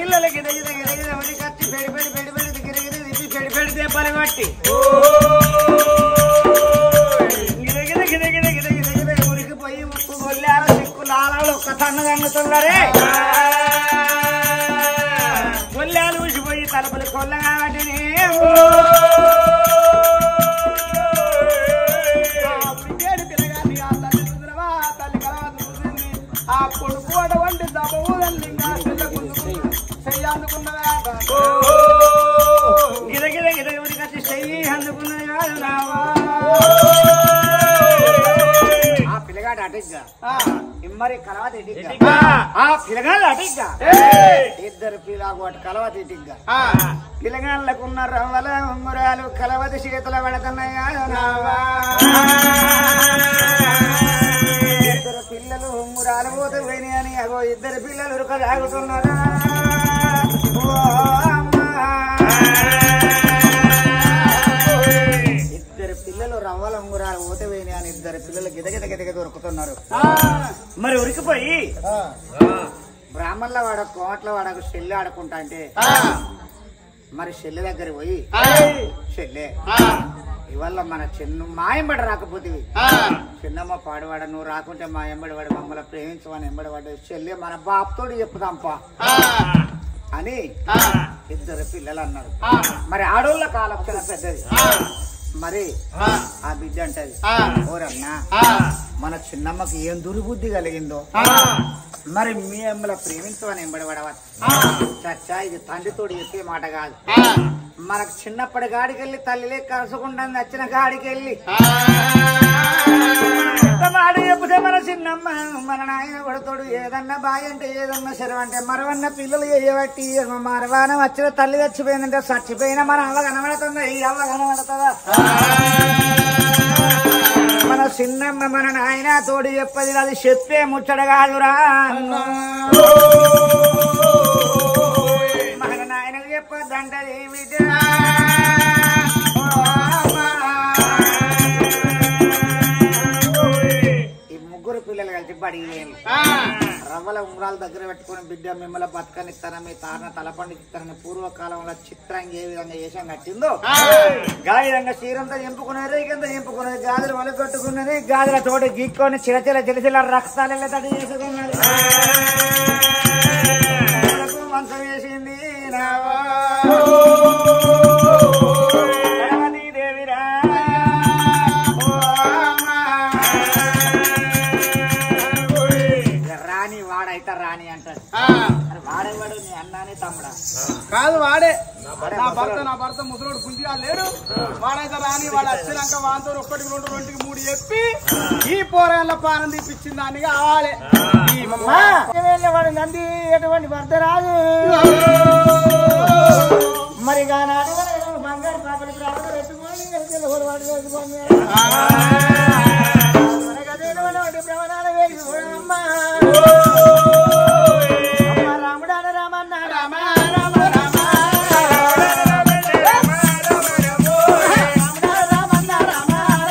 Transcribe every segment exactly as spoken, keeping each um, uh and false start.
పిల్లలు గిద గిద గిద గిద ఉరి కచ్చి పెడి పెడి పెడి పెడి గిరి గిరి తిప్పి పెడి పెడి దెబ్బలు కొట్టి గిద గిద గిద గిద గిద గిద గిద ఉరికి పోయి ముక్కు గొల్లారు చిక్కు లాలాలు ఒక్క తన్ను తంగుతున్నారే గొల్లాలు ఊసిపోయి తలుపులు కొల్లగా వాటిని పిల్లగాని ఆ తల్లి చూసినవా తల్లి కలవత చూసింది ఆ కొడుకు అటువంటి దబూదల్లి అందుకున్నదా గిద గిద గిద ఉరికచ్చి చెయ్యి అందుకున్నది కాదు నావా ఆ పిల్లగాడు అటిగ్గా ఇమ్మరి కలవత ఇటిగ్గా ఆ పిల్లగాళ్ళు అటిగ్గా ఇద్దరు పిల్లగాడు అటు కలవత ఇటిగ్గా పిల్లగాళ్ళకున్న రవ్వల ఉంగురాలు కలవతి చేతుల పడుతున్నాయి కాదు నావా ఇద్దరు పిల్లలు ఉంగురాలు పోతే పోయినాయి అని అగో ఇద్దరు పిల్లలు ఉరక తాగుతున్నారా ఇద్దరు పిల్లలు రవ్వల ఉంగురాలు పోతే పోయినాయి అని ఇద్దరు పిల్లలు గిదగిద గిదగిద దొరుకుతున్నారు మరి ఉరికిపోయి బ్రాహ్మణుల వాడ కోట్ల వాడకు చెల్లి ఆడుకుంటా అంటే మరి చెల్లి దగ్గర పోయి చెల్లె ఇవాళ మన చిన్న మా ఎంబడి రాకపోతే చిన్నమ్మ పాడువాడ నువ్వు రాకుంటే మా ఎంబడి వాడు మమ్మల్ని ప్రేమించమని ఎంబడి వాడు చెల్లి మన బాపుతోడు చెప్పుదాంపా అని ఇద్దరు పిల్లలు అన్నారు మరి ఆడోళ్ళ కాలక్షణ పెద్దది మరి ఆ బిడ్డ అంటది ఓరన్నా మన చిన్నమ్మకి ఏం దుర్బుద్ధి కలిగిందో మరి మీ అమ్మల ప్రేమించమని ఎంబడబడవ చచ్చా ఇది తండ్రితోడు చెప్పే మాట కాదు మనకు చిన్నప్పటి గాడికెళ్ళి తల్లిలే కలుసుకుంటాను నచ్చిన గాడికెళ్ళి మాట చెప్తే మన చిన్నమ్మ మన నాయన కొడుతోడు ఏదన్నా బాయ్ అంటే ఏదన్నా శరం అంటే మరవన్న పిల్లలు చేయబట్టి మరవాన వచ్చిన తల్లి చచ్చిపోయిందంటే చచ్చిపోయినా మన అవ్వ కనబడుతుందా ఈ అవ్వ కనబడుతుందా మన చిన్నమ్మ మన నాయన తోడు చెప్పది అది చెప్పే ముచ్చట కాదురా మన నాయనకు చెప్పద్దంటది బిడ్డ పిల్లలు కలిసి బడికి రవ్వల ఉంగరాలు దగ్గర పెట్టుకుని బిడ్డ మిమ్మల్ని బతకనిస్తారా మీ తారణ తలపండిస్తారని పూర్వకాలంలో చిత్రంగా ఏ విధంగా వేషం కట్టిందో గా విధంగా చీరంతా ఎంపుకున్నది రేకంతా ఎంపుకున్నది గాజులు వల కట్టుకున్నది గాజుల తోటి గీక్కొని చిరచిల చిరచిల రక్తాలు తడి చేసుకున్నది మంచం వేసింది దేవిరా వాడైతే రాని అంటాడు వాడేవాడు నీ అన్నానే తమ్ముడా కాదు వాడే నా భర్త నా భర్త ముసలోడు పుంజిగా లేడు వాడైతే రాని వాడు వచ్చినాక వాంతో ఒక్కటికి రెండు రెండుకి మూడు చెప్పి ఈ పోరాళ్ళ పానం తీపిచ్చింది దాన్ని కావాలి వాడు నంది ఎటువంటి భర్త రాదు మరి బంగారు పాపలు ప్రవణాలు వేసి అమ్మా రాముడాన రామన్న రామ రామ రామ రామన్న రామ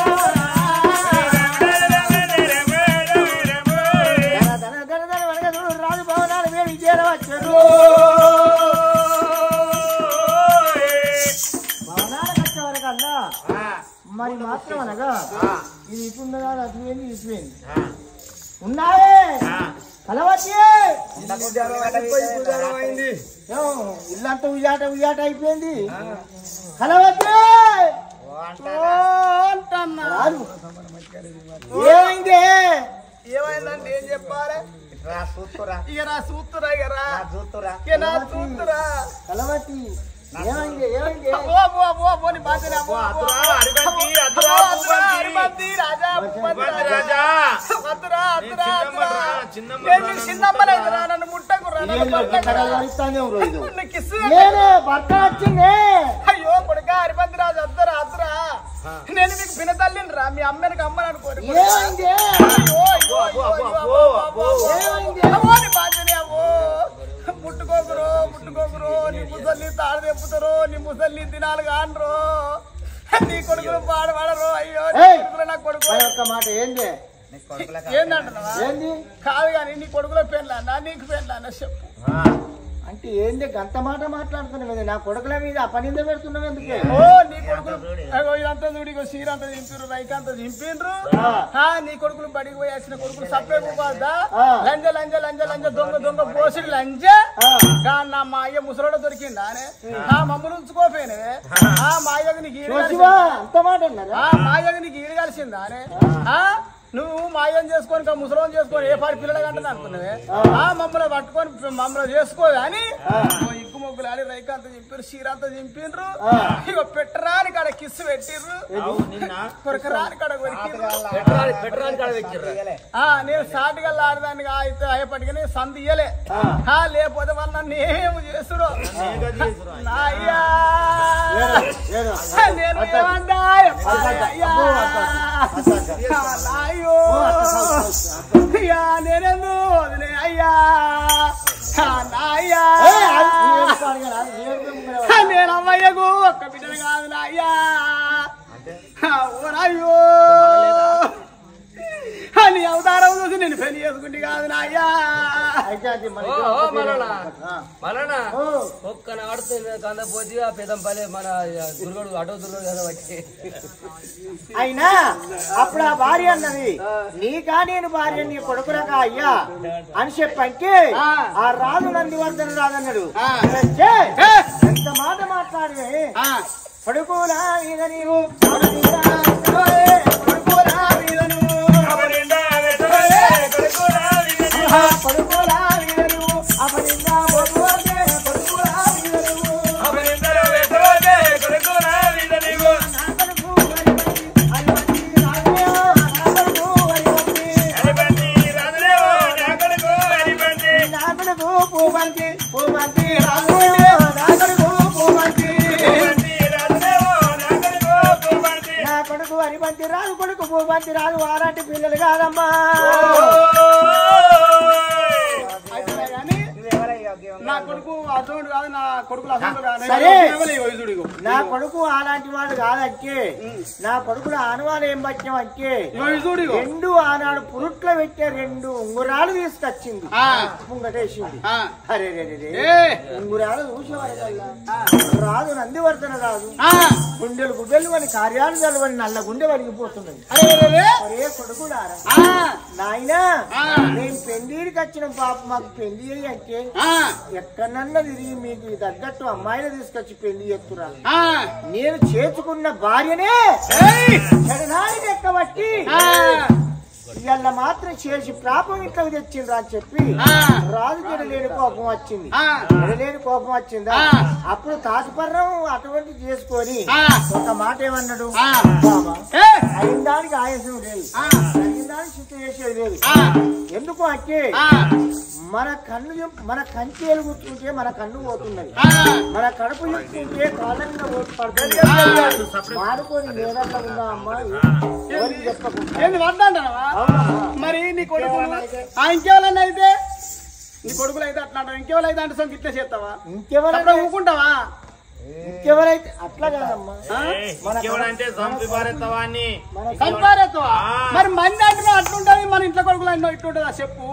రాజు భవనాలు వేడి చేరవచ్చు భవనాలు కట్టేవారికల్లా మరి మాత్రం అనగా ఇది ఇటున్నదా అటుపోయింది ఇటుపోయింది ఉన్నావే కలవచ్చి ఇల్లంతా ఉయ్యాట ఉయ్యాట అయిపోయింది కలవచ్చి ఏమైంది ఏమైందంటే ఏం చెప్పాలి ఇక నా సూత్తురా ఇక రా చూస్తురా ఇక నా సూత్తురా కలవచ్చి ఏమైంది ఏమైంది నన్ను ముట్టకురా భర్త వచ్చింది అయ్యో కొడుక హరిమంతి రాజు అద్దరా అద్దరా నేను మీకు పిన తల్లిని రా మీ అమ్మనికి అమ్మని అనుకోరు ముట్టుకోకురో ముట్టుకోకురో నీ ముసల్ని తాడు తెప్పుతారో నీ ముసల్ని తినాలి కానరో నీ కొడుకులు పాడబడరు అయ్యో నా కొడుకు మాట ఏంది ఏందంటున్నావా ఏంది కాదు కానీ నీ కొడుకులో పెళ్ళన్నా నీకు పెళ్ళన్నా చెప్పు అంటే ఏంది గంత మాట మాట్లాడుతున్నావు కదా, నా కొడుకుల మీద అపనింద పెడుతున్నావు ఎందుకే? ఓ నీ కొడుకులు ఇదంతా చూడు, ఇగో సీర అంతా దింపిరు, రైక్ అంతా దింపిండ్రు. నీ కొడుకులు బడికి పోయి వచ్చిన కొడుకులు సప్పే పోదా లంజ లంజ లంజ లంజ దొంగ దొంగ పోసిడు లంజ. నా మా అయ్య ముసలోడ దొరికిందా ఆ మమ్మల్ని ఉంచుకోపోయినే ఆ మా అయ్యకు నీకు అంత మాట అన్నారా? మా అయ్యకు నీకు ఈడు కలిసిందా నువ్వు మాయం చేసుకొని ముసలం చేసుకొని ఏ పాటి పిల్లలు కంటే అనుకున్నావే ఆ మమ్మల్ని పట్టుకొని మమ్మల్ని చేసుకోదు అని ఇగ్గు మొగ్గులు ఆడి రైకాంత చింపారు, చీరంతా చింపిండ్రు. ఇక పెట్టరాని కాడ కిస్సు పెట్టిర్రు, కొరకరాని కాడ కొరికిర్రు. నేను సాటిగా ఆడదాన్ని అయితే అయ్యపటికి సంది ఇయ్యలే, లేకపోతే వాళ్ళు నన్ను ఏమేమి చేసుడు. అయ్యా నేను ఏమంటా అయ్యా నేనెందు వదిలే అయ్యా అయ్యా నేను అమ్మయ్యకు ఒక్క బిడ్డలు కాదు అయ్యా ఓరయ్యో నీ అవతారం చూసి నేను పెళ్లి చేసుకుంటే కాదు నాయ్యా. ఒక్క ఆడుతుంది కందపోతే ఆ పెదంపల్లి మన దుర్గడు అటో దుర్గడు కదా వచ్చి అయినా అప్పుడు ఆ భార్య అన్నది నీకా నేను భార్య నీ కొడుకులకా అయ్యా అని చెప్పంటే ఆ రాజు నందివర్ధన రాదన్నాడు. ఎంత మాట మాట్లాడే కొడుకులా మీద నీవు కొడుకులా మీద నువ్వు కొడుకులా మీద నువ్వు అపరిందా కొడుకులే కొడుకులా మీద నువ్వు పూమంతి పూమంతి రాజు పూమంతి నా కొడుకు హరిమంతి రాజు కొడుకు పూమంతి రాజు వారాంటి పిల్లలు కాదమ్మా. నా కొడుకు అసోడు కాదు, నా కొడుకులు అసోడు కాదు. నా కొడుకు అలాంటి వాడు కాదంటే నా కొడుకులు ఆనవాళ్ళు ఏం పట్టినాం అంటే రెండు ఆనాడు పురుట్లో పెట్టే రెండు ఉంగురాలు తీసుకొచ్చింది ముంగటేసింది. అరే రే ఉంగురాలు చూసేవాళ్ళ రాదు నందివర్ధన రాదు గుండెలు గుడ్డలు అని కార్యాలు చదవని నల్ల గుండె వలిగిపోతున్నది. అరే కొడుకుడారా నాయనా నేను పెళ్లికి వచ్చిన పాప మాకు పెళ్లి అంటే ఎక్కడన్నా తిరిగి మీకు తగ్గట్టు అమ్మాయిని తీసుకొచ్చి పెళ్లి చేస్తున్నా నేను చేసుకున్న భార్యనే జగనానికి ఎక్కబట్టి ఇవాళ మాత్రం చేసి ప్రాపం ఇట్లా తెచ్చిండ్రా అని చెప్పి రాజుకి ఎడలేని కోపం వచ్చింది. ఎడలేని కోపం వచ్చిందా అప్పుడు తాజపర్రం అటువంటి చేసుకొని ఒక మాట ఏమన్నాడు, అయిన దానికి ఆయాసం లేదు, అయిన దానికి శుద్ధి చేసేది లేదు. ఎందుకు అంటే మన కన్ను మన కంచి ఎలుగుతుంటే మన కన్ను పోతున్నది, మన కడుపు ఎత్తుకుంటే కాళ్ళ మీద పడుతుంది. మాడుకొని నేనట్లా ఉందా అమ్మా చెప్పకుండా మరి నీ కొడుకు ఇంకెవరన్నా అయితే నీ కొడుకులు అయితే అట్లా అంటావు, ఇంకెవరు అయితే అంటే ఇట్లా చేస్తావా, ఇంకెవరైనా ఊకుంటావా? ఇంకెవరైతే అట్లా కాదమ్మా మరి మంది అంటున్నా అట్లుంటది, మన ఇంట్లో కొడుకులు అన్నో ఇట్లుంటదా చెప్పు.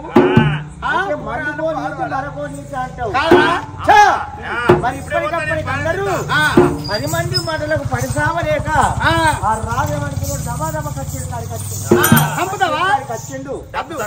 మరి ఇప్పటికప్పటికి అందరూ పది మంది మాటలకు పడిసామలేక ఆ రాజు ఏమనుకున్నాడు, దబా దబా కచ్చిండు కాడికి వచ్చిండు వచ్చిండు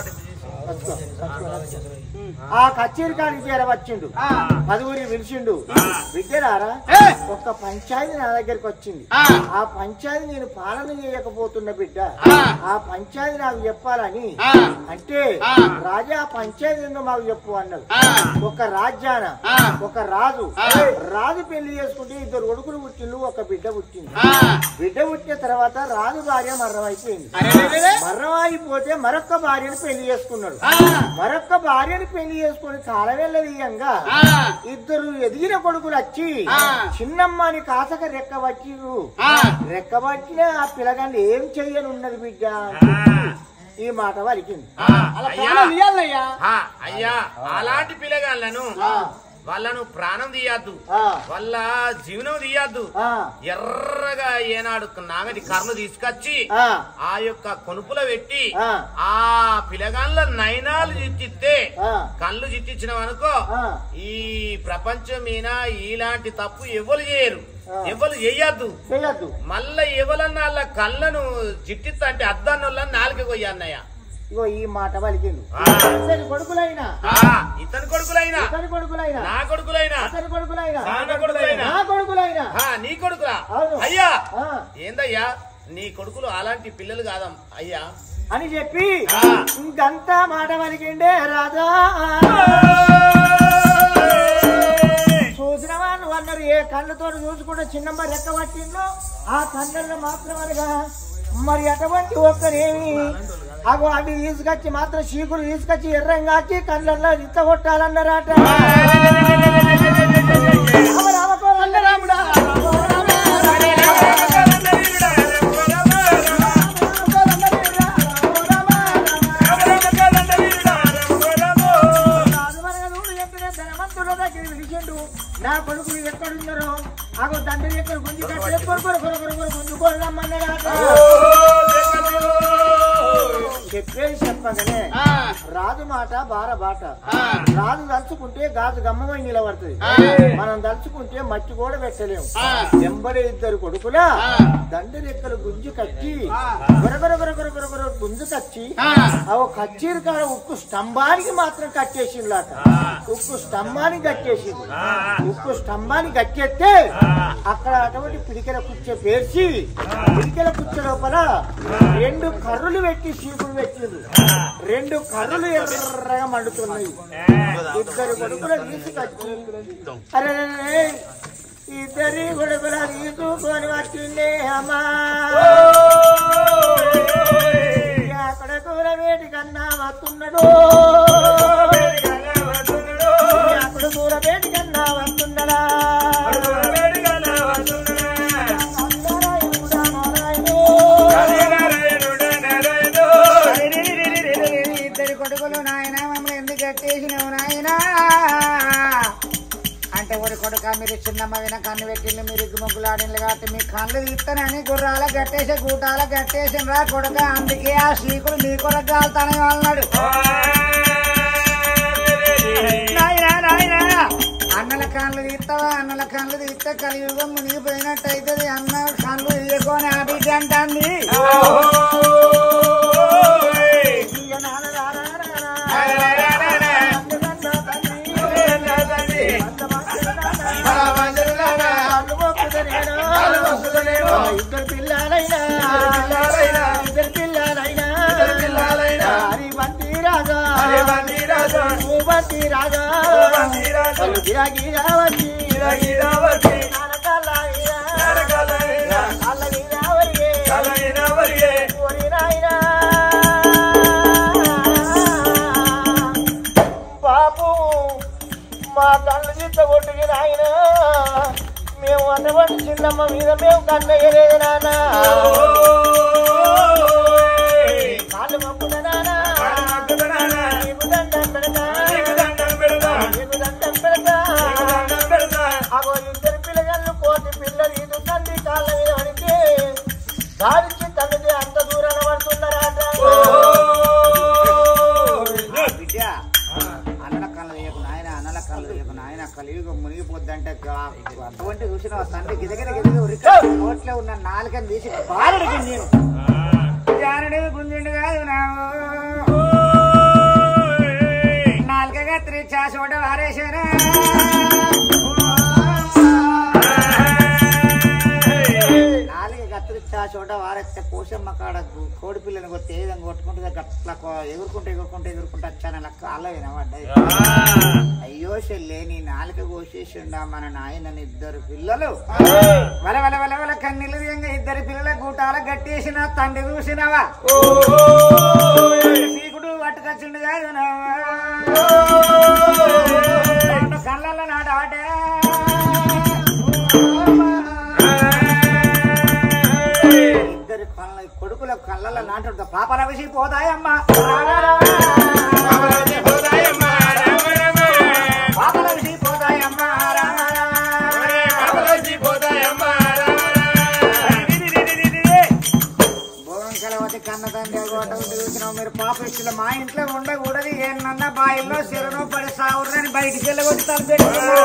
ఆ కచేరి కాడికి చేరవచ్చిండు, పదుగురి పిలిచిండు. బిడ్డరారా ఒక్క పంచాయతీ నా దగ్గరికి వచ్చింది, ఆ పంచాయతీ నేను పాలన చేయకపోతున్న బిడ్డ, ఆ పంచాయతీ నాకు చెప్పాలని అంటే రాజా పంచాయతీ ఏందో మాకు చెప్పు అన్నది. ఒక రాజ్యాన ఒక రాజు రాజు పెళ్లి చేసుకుంటే ఇద్దరు కొడుకులు పుట్టిండు, ఒక బిడ్డ పుట్టింది. బిడ్డ పుట్టిన తర్వాత రాజు భార్య మర్రమైపోయింది. మర్రమైపోతే మరొక్క భార్యను పెళ్లి చేసుకున్నాడు. మరొక్క భార్యను పెళ్లి చేసుకుని కాలవెళ్ళదీయంగా ఇద్దరు ఎదిగిన కొడుకులు వచ్చి చిన్నమ్మని కాసక రెక్కబట్టిరు. రెక్కబట్టిన ఆ పిల్లగాన్ని ఏం చెయ్యని ఉన్నది బిడ్డ ఈ మాట వలికింది. అయ్యా అలాంటి పిల్లగాళ్ళను వాళ్ళను ప్రాణం తీయద్దు, ఆ. వాళ్ళ జీవనం తీయద్దు. ఆ. ఎర్రగా ఏనాడు నాగటి కర్రలు తీసుకొచ్చి ఆ. ఆ యొక్క కొనుపులో పెట్టి ఆ. ఆ పిలగాన్ల నయనాలు చిట్టిస్తే ఆ. కళ్ళు చిట్టించినాం అనుకో, ఆ. ఈ ప్రపంచం మీద ఇలాంటి తప్పు ఎవరు చేయరు, ఎవరు చెయ్యద్దు. చేయద్దు. మళ్ళా ఎవరన్నా వాళ్ళ కళ్ళను చిట్టిస్తా అంటే అద్దాన్నోళ్ళ నాలుగు కొయ్య అన్నయ్య. ఇగో ఈ మాట పలికిండు. ఆ. ఇతని కొడుకులైనా ఆ, ఇతని కొడుకులైనా ఇతని కొడుకులైనా నా కొడుకులైనా అతని కొడుకులైనా నా కొడుకులైనా నా కొడుకులైనా ఆ, నీ కొడుకురా అవును. అయ్యా ఆ. ఏందయ్యా నీ కొడుకులు అలాంటి పిల్లలు కాదం అయ్యా అని చెప్పి ఆ. ఇంకంతా మాట పలికిండే రాజా. చూసిన వాళ్ళు అన్నారు ఏ కళ్ళతో చూసుకుంటే చిన్నమ్మ రెక్క పట్టిందో ఆ కళ్ళల్లో మాత్రం అనగా మరి అటువంటి ఒక్కరేమి అగో అవి తీసుకొచ్చి మాత్రం చీకులు తీసుకొచ్చి ఎర్రంగాచి కళ్ళల్లో ఇత్త కొట్టాలన్నారట. రాముడా నా కొడుకులు ఎక్కడున్నారో అగో తండ్రి ఎక్కడ గుంజి కట్టే కొడుకు కొడుకు గుంజుకోవాలమ్మన్నారట. చెప్పేది చెప్పగానే రాజు మాట బార బాట. రాజు దలుచుకుంటే గాజు గమ్మమై నిలబడుతుంది, మనం దలుచుకుంటే మట్టి కూడా పెట్టలేము. ఎంబడే ఇద్దరు కొడుకులా దండి రెక్కలు గుంజు కచ్చి గొరగొర గొరగొర గొరగొర గుంజు కచ్చి ఆ కచ్చీరు కాడ ఉక్కు స్తంభానికి మాత్రం కట్టేసిందట. ఉక్కు స్తంభానికి కట్టేసింది. ఉక్కు స్తంభానికి కట్టేస్తే అక్కడ అటువంటి పిడికెల కుచ్చ పేర్చి పిడికెల కుచ్చ లోపల రెండు కర్రులు పెట్టి చీపులు పెట్టింది. రెండు కర్రులు ఎర్రగా మండుతున్నాయి. ఇద్దరు కొడుకులు తీసుకొచ్చి అరే ఇద్దరి కొడుకుల తీసుకొని వచ్చిండే అమ్మా. అక్కడ కూర వేటి కన్నా వస్తున్నాడు, అక్కడ కూర వేటి కన్నా వస్తున్నాడా. ఇద్దరి కొడుకులు నాయన మమ్మల్ని ఎందుకు కట్టేసినావు నాయనా అంటే ఒక కొడుక మీరు చిన్నమ్మ విన కన్ను పెట్టింది, మీరు ఇగ్గు ముగ్గులు ఆడినలు కాబట్టి మీ కళ్ళు తీస్తానని గుర్రాల గట్టేసి గూటాల గట్టేసిన రా కొడుక, అందుకే ఆ శ్రీకులు మీ కొరకు కాలుతానే అన్నాడు. నాయనా నాయనా అన్నల కళ్ళు తీస్తావా, అన్నల కళ్ళు తీస్తే కలియుగం మునిగిపోయినట్టు అవుతుంది, అన్న కళ్ళు తీయకొని ఆ బిడ్డ అంటుంది. ఇద్దరు పిల్లలైనా ఇద్దరు పిల్లలైనా హరి బంతి రాజా బంతి రాజా బాబు మా కళ్ళు చిత్త కొట్టుకి నాయన మేము అటువంటి చిన్నమ్మ మీద మేము కన్నయ్యలేదు నాన్న. కాళ్ళు మప్పున నాన్న నీకు దండం పెడతా, నీకు దండం పెడతా. అగో ఇద్దరు పిల్లగాళ్ళు కోటి పిల్లలు ఇది తండ్రి కాళ్ళ మీద పడితే దాడిచ్చి తండ్రి అంత దూరాన పడుతున్నారట. బిడ్డ అన్నల కళ్ళు వేయకు నాయన, అన్నల కళ్ళు వేయకు నాయన, కలియుగం మునిగిపోద్దంటే అటువంటి చూసిన తండ్రి గిదగిద గిదగ ఉరికి నోట్లో ఉన్న నాలుకని తీసి బాలుడికి నేను జానుడు గుంజుండు కాదు నాలుకగా త్రిచా చోట వారేశారా. నాలుగు కత్తిరిచ్చా చోట వారేస్తే పోషమ్మ కాడ కోడి పిల్లని కొత్త ఏ విధంగా కొట్టుకుంటుంది అట్లా ఎగురుకుంటూ ఎగురుకుంటూ ఎగురుకుంటూ వచ్చాను లెక్క అలా వినబడ్డాయి. అయ్యో చెల్లే నీ నాలుక కోసేసిండా మన నాయనని ఇద్దరు పిల్లలు వల వల వల వల కన్నీళ్ళు తీయంగా ఇద్దరు పిల్లల గూటాల గట్టేసిన తండ్రి చూసినవా చీకుడు పట్టుకొచ్చిండు కాదు కళ్ళల్లో నాట ఆటే ఇద్దరు కొడుకుల కళ్ళల్లో నాటు పాపల విషయం పోతాయమ్మా పాపల విషయం పోతాయమ్మా పాపిస్తున్న మా ఇంట్లో ఉండకూడదు ఏమన్నా బాయిల్లో చెరువులో పడి సాగురని బయటికి వెళ్ళగొట్టి తలపెట్టుకున్నారు.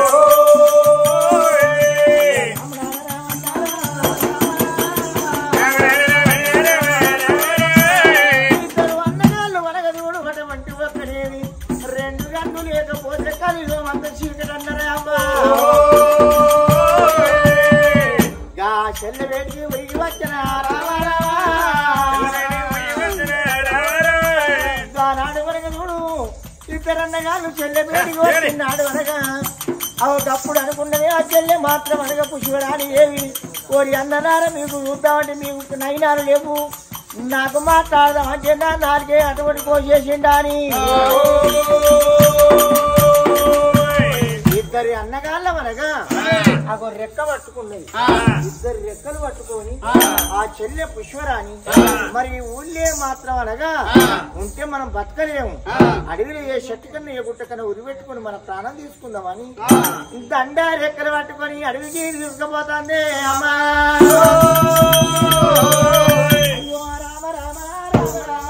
ఇద్దరు అన్నగాళ్ళు వనగదూడు అటువంటి ఒక్కడేది రెండు గంటలు లేకపోతే కలిలో అంత చీకటి అన్నారే అమ్మా. గా చెల్లె వేడికి ఉరిగి వచ్చిన నాడు వరగా చూడు ఇద్దరన్నగాళ్ళు చెల్లె వేడికి వచ్చినాడు అనగా అవప్పుడు అనుకున్నది ఆ చెల్లె మాత్రం అనగా పుష్పరాని ఏవి ఓరి అన్ననార మీకు చూద్దామంటే మీకు నైనాలు లేవు నాకు మాట్లాడదామంటే నా నాలుగే అటువంటి కోసేసిండా అని ఇద్దరి అన్నగాళ్ళ అనగా అగో రెక్క పట్టుకున్నది. ఇద్దరు రెక్కలు పట్టుకొని ఆ చెల్లె పుష్పరాణి మరి ఊళ్ళే మాత్రం అనగా ఉంటే మనం బతకలేము అడవిలో ఏ చెట్టు కన్నా ఏ గుట్ట కన్నా ఉరి పెట్టుకుని మన ప్రాణం తీసుకుందామని దండ రెక్కలు పట్టుకొని అడవికి తీసుకుపోతాంది అమ్మా. అయ్యో రామ రామ రామ రామ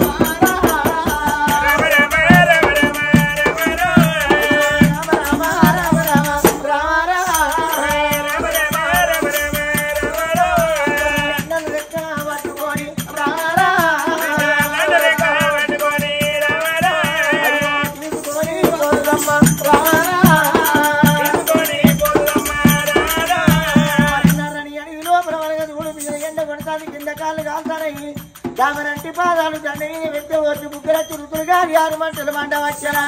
కామనంటి పాదాలు దండ వెంట వచ్చి ముగ్గుర చురుకులుగా ఆరు మంటలు మంట వచ్చరా.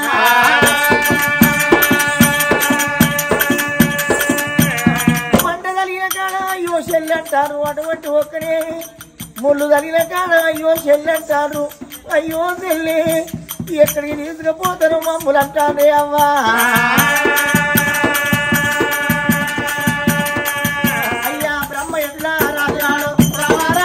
మంట కలిగిన కాడ అయ్యో చెల్లంటారు అటువంటి ఒక్కనే ముళ్ళు కలిగిన కాడ అయ్యో చెల్లంటారు అయ్యో చెల్లి ఎక్కడికి తీసుకుపోతారు మమ్ములు అంటారే అవ్వా. అయ్యా బ్రహ్మ ఎట్లా రాజాడు రారా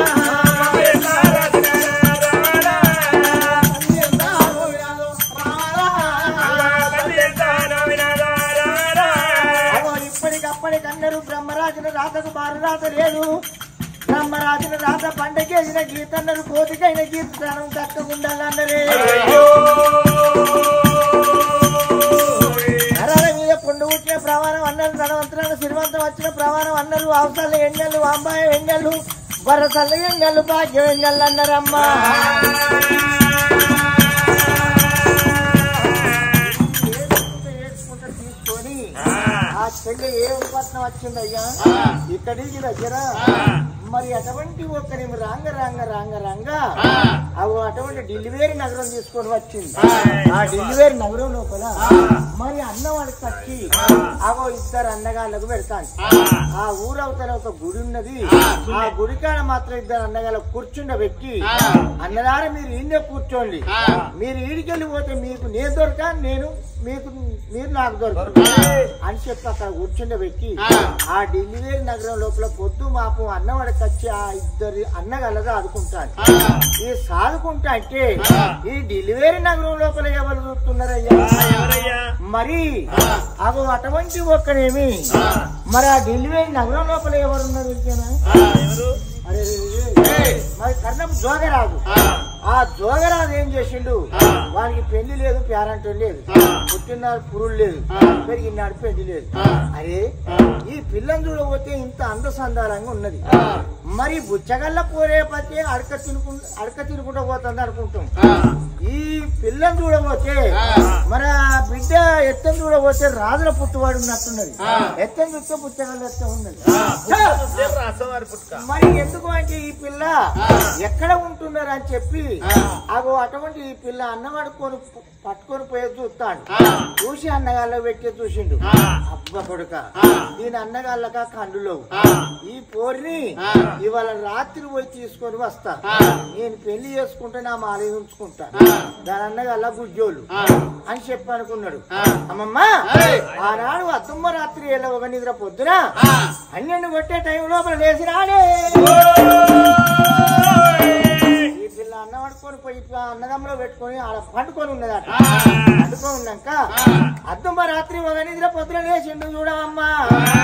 ఇప్పటికప్పటికన్నారు బ్రహ్మరాజును రాతకు మారు రాత లేదు. బ్రహ్మరాజును రాత పండగేసిన గీత అన్నారు కోతికైన గీత ధనం దక్కకుండాలన్నరే. నరాల మీద పొండు పుట్టిన ప్రమాణం అన్నారు ధనవంతులను శ్రీమంతం వచ్చిన ప్రమాణం అన్నారు అవసరాలు ఎంగళ్ళు అంబాయ ఎంగళ్ళు వరసల్ల ఎంగళ్ళు భాగ్యం ఎంగళ్ళు అన్నారమ్మా. తీసుకొని ఆ చెల్లి ఏ ఉపత్నం వచ్చిందయ్యా ఇక్కడికి దగ్గర మరి అటువంటి ఒక్కరి రాంగ రాంగ రాంగ రాంగ అవి అటువంటి డెలివరీ నగరం తీసుకొని వచ్చింది. ఆ డెలివరీ నగరం లోపల మరి అన్నవాడికి వచ్చి అవో ఇద్దరు అన్నగాళ్ళకు పెడతాను. ఆ ఊరవతల ఒక గుడి ఉన్నది. ఆ గుడి కాడ మాత్రం ఇద్దరు అన్నగాళ్ళకు కూర్చుండబెట్టి అన్నదార మీరు ఈయనే కూర్చోండి, మీరు ఈడికెళ్ళిపోతే మీకు నేను దొరక నేను మీకు మీరు నాకు దొరకదు అని చెప్పి అక్కడ కూర్చుండబెట్టి ఆ డెలివరీ నగరం లోపల పొద్దు మాపు అన్నవాడికి వచ్చి ఆ ఇద్దరు అన్నగలగా ఆదుకుంటాను. ఈ సాదుకుంటా అంటే ఈ డెలివరీ నగరం లోపల ఎవరు చూస్తున్నారయ్యా మరి అవి అటువంటి ఒక్కనేమి మరి ఆ డెలివరీ నగరం లోపల ఎవరున్నారు అరే మరి కర్ణం జోగరాజు. ఆ జోగరాజు ఏం చేసిండు వానికి పెళ్లి లేదు పేరంటం లేదు పుట్టినాడు పురుడు లేదు పెరిగినాడు పెళ్లి లేదు. అరే ఈ పిల్లని చూడబోతే ఇంత అందసందాలంగా ఉన్నది మరి బుచ్చగల్ల పోరే పట్టి అడక తినుకు అడక తినుకుంటూ పోతుంది అనుకుంటాం. ఈ పిల్లని చూడబోతే మరి ఆ బిడ్డ ఎత్తని చూడబోతే రాజుల పుట్టువాడు ఉన్నట్టున్నది. ఎత్తని చూస్తే బుచ్చగల్ల ఎత్త ఉన్నది. మరి ఎందుకు అంటే ఈ పిల్ల ఎక్కడ ఉంటున్నారు అని చెప్పి అగో అటువంటి ఈ పిల్ల అన్నవాడుకొని పట్టుకొని పోయే చూస్తాడు. చూసి అన్నగాళ్ళ పెట్టి చూసిండు. అబ్బ కొడుక దీని అన్నగాళ్ళక కండులో ఈ పోరిని ఇవాళ రాత్రి పోయి తీసుకొని వస్తా, నేను పెళ్లి చేసుకుంటే నా మాల ఉంచుకుంటా, దాని అన్నగాళ్ళ గుజ్జోళ్ళు అని చెప్పి అనుకున్నాడు. అమ్మమ్మ ఆనాడు అద్దమ్మ రాత్రి వెళ్ళ ఒక నిద్ర పొద్దున అన్నెండు కొట్టే టైం లోపల లేచి రాడే ఈ పిల్ల అన్న పడుకొని పోయి అన్నదమ్మలో పెట్టుకొని ఆడ పండుకొని ఉన్నదట. పండుకొని ఉన్నాక అద్దమ్మ రాత్రి ఒక నిద్ర పొద్దున లేచిండు చూడమ్మా.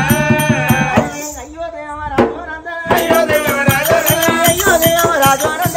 అయ్యో దేవ రాజు అయ్యో దేవ రాజు